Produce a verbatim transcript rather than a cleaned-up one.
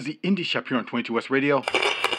the Indie Shop here on twenty-two West Radio.